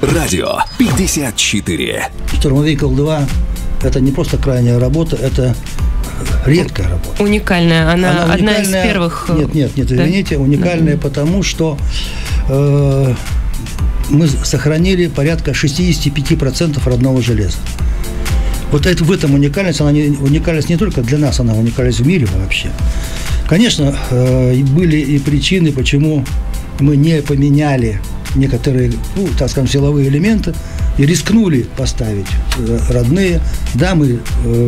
Радио 54. Штурмовик Ил-2 – это не просто крайняя работа, это редкая работа. Уникальная. Она одна из первых. Нет, извините, уникальная, потому что мы сохранили порядка 65% родного железа. Вот это, в этом уникальность, уникальность не только для нас, она уникальность в мире вообще. Конечно, были и причины, почему мы не поменяли некоторые, так скажем, силовые элементы и рискнули поставить родные. Да, мы,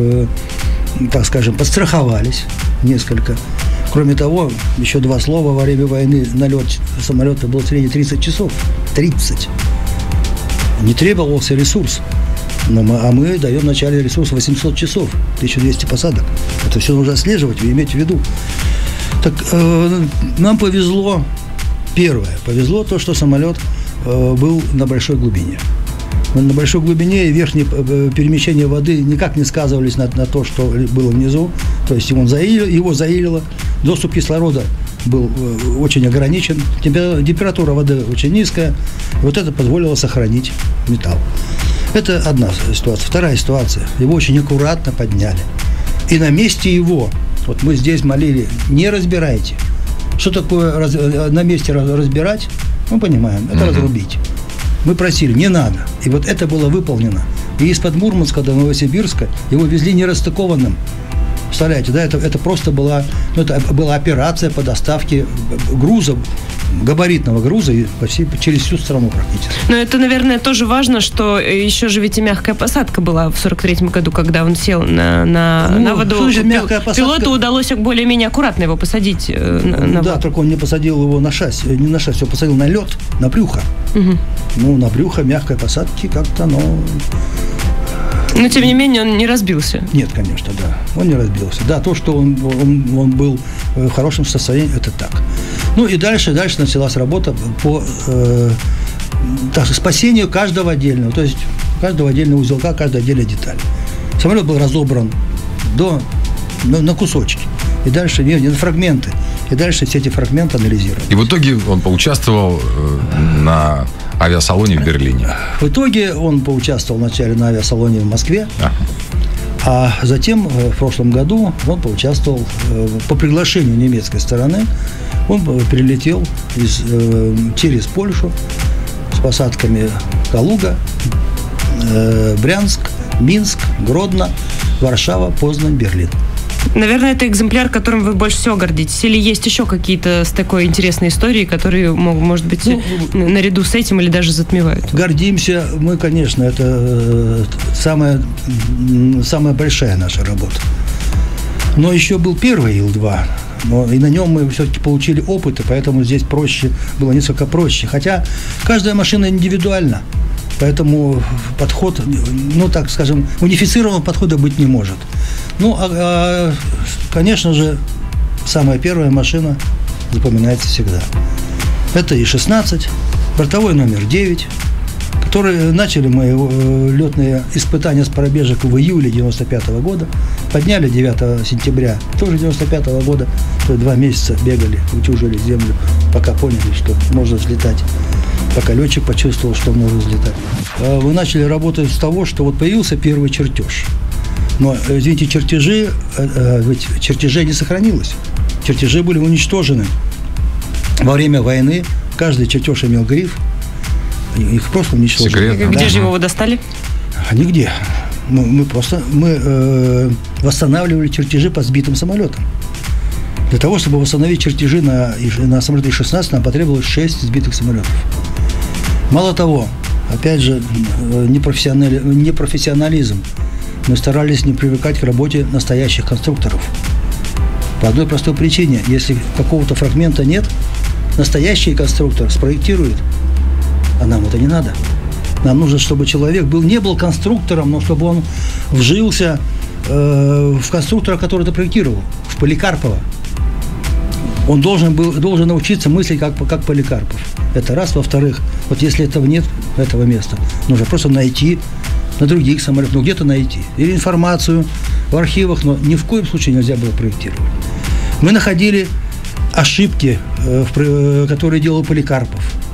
так скажем, подстраховались несколько. Кроме того, еще два слова: во время войны налет самолета был в среднем 30 часов. 30. Не требовался ресурс. Мы даем в начале ресурс 800 часов, 1200 посадок. Это все нужно отслеживать и иметь в виду. Так, нам повезло. Первое. Повезло то, что самолет был на большой глубине. На большой глубине и верхние перемещения воды никак не сказывались на то, что было внизу. То есть его заилило. Доступ кислорода был очень ограничен. Температура воды очень низкая. Вот это позволило сохранить металл. Это одна ситуация. Вторая ситуация. Его очень аккуратно подняли. И на месте его, вот мы здесь молили, не разбирайте. Что такое на месте разбирать? Мы понимаем, это разрубить. Мы просили, не надо. И вот это было выполнено. И из-под Мурманска до Новосибирска его везли нерастыкованным. Представляете, да, это просто была операция по доставке груза, габаритного груза через всю страну практически. Но это, наверное, тоже важно, что еще же ведь и мягкая посадка была в 43-м году, когда он сел на воду. Пилоту удалось более-менее аккуратно его посадить на воду. Да, только он не посадил его на шасси, не на шасси, он посадил на лед, на брюхо. На брюхо мягкой посадки как-то, Но, тем не менее, он не разбился. Нет, конечно, да. Он не разбился. Да, то, что он был в хорошем состоянии, это так. И дальше началась работа по спасению каждого отдельного, то есть каждого отдельного узелка, каждой отдельной детали. Самолет был разобран на кусочки. И дальше на фрагменты. И дальше все эти фрагменты анализировали. И в итоге он поучаствовал на авиасалоне в Берлине. В итоге он поучаствовал вначале на авиасалоне в Москве, а затем в прошлом году он поучаствовал по приглашению немецкой стороны. Он прилетел через Польшу с посадками Калуга, Брянск, Минск, Гродно, Варшава, Познань, Берлин. Наверное, это экземпляр, которым вы больше всего гордитесь. Или есть еще какие-то с такой интересной историей, которые, может быть, наряду с этим или даже затмевают? Гордимся мы, конечно. Это самая большая наша работа. Но еще был первый Ил-2. И на нем мы все-таки получили опыт, и поэтому здесь было несколько проще. Хотя каждая машина индивидуальна. Поэтому подход, так скажем, унифицированного подхода быть не может. Конечно же, самая первая машина запоминается всегда. Это И-16, бортовой номер 9, которые начали мы летные испытания с пробежек в июле 95 года, подняли 9 сентября тоже 95 года, то есть 2 месяца бегали, утюжили землю, пока поняли, что можно взлетать. Пока летчик почувствовал, что он может взлетать. Мы начали работать с того, что появился первый чертеж. Но, извините, чертежей не сохранилось. Чертежи были уничтожены. Во время войны каждый чертеж имел гриф. Их просто уничтожили. Секретно. Где же его вы достали? Нигде. Мы восстанавливали чертежи по сбитым самолетам. Для того, чтобы восстановить чертежи на самолете И-16, нам потребовалось 6 сбитых самолетов. Мало того, опять же, непрофессионализм. Мы старались не привлекать к работе настоящих конструкторов. По одной простой причине. Если какого-то фрагмента нет, настоящий конструктор спроектирует. А нам это не надо. Нам нужно, чтобы человек не был конструктором, но чтобы он вжился в конструктора, который это проектировал, в Поликарпова. Он должен научиться мыслить как Поликарпов. Это раз. Во-вторых, если этого нет, этого места, нужно просто найти на других самолетах, где-то найти. Или информацию в архивах, но ни в коем случае нельзя было проектировать. Мы находили ошибки, которые делал Поликарпов.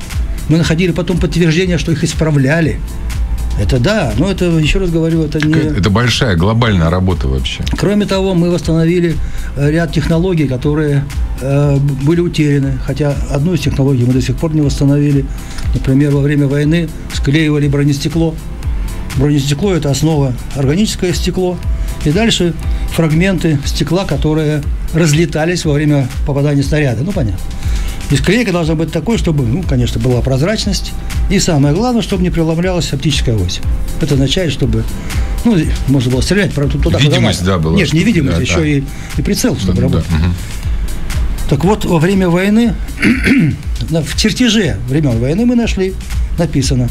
Мы находили потом подтверждение, что их исправляли. Это да, но это, еще раз говорю, это не... Это большая глобальная работа вообще. Кроме того, мы восстановили ряд технологий, которые были утеряны. Хотя одну из технологий мы до сих пор не восстановили. Например, во время войны склеивали бронестекло. Бронестекло – это основа, органическое стекло. И дальше фрагменты стекла, которые разлетались во время попадания снаряда. Ну, понятно. И склейка должна быть такой, чтобы, ну, конечно, была прозрачность. И самое главное, чтобы не преломлялась оптическая ось. Это означает, чтобы, ну, можно было стрелять, правда, туда, видимость, куда надо. Да, была. Нет, не видимость, еще да. И прицел, чтобы работал. Да. Так вот, во время войны, в чертеже времен войны мы нашли, написано,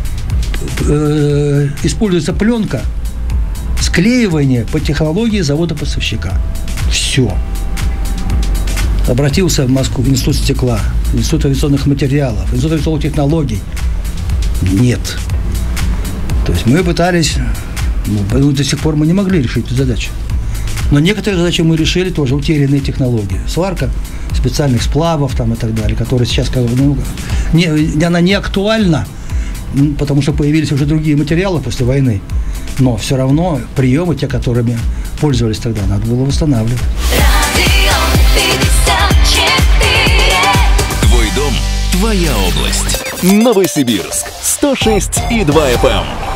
используется пленка, склеивание по технологии завода-поставщика. Все. Обратился в Москву, в Институт стекла, в Институт авиационных материалов, в Институт авиационных технологий. Нет. То есть мы пытались, ну, до сих пор мы не могли решить эту задачу. Но некоторые задачи мы решили тоже, утерянные технологии. Сварка специальных сплавов там и так далее, которые сейчас как бы, ну, она не актуальна, потому что появились уже другие материалы после войны. Но все равно приемы, те, которыми пользовались тогда, надо было восстанавливать. Твой дом, твоя область. Новосибирск 106,2 FM.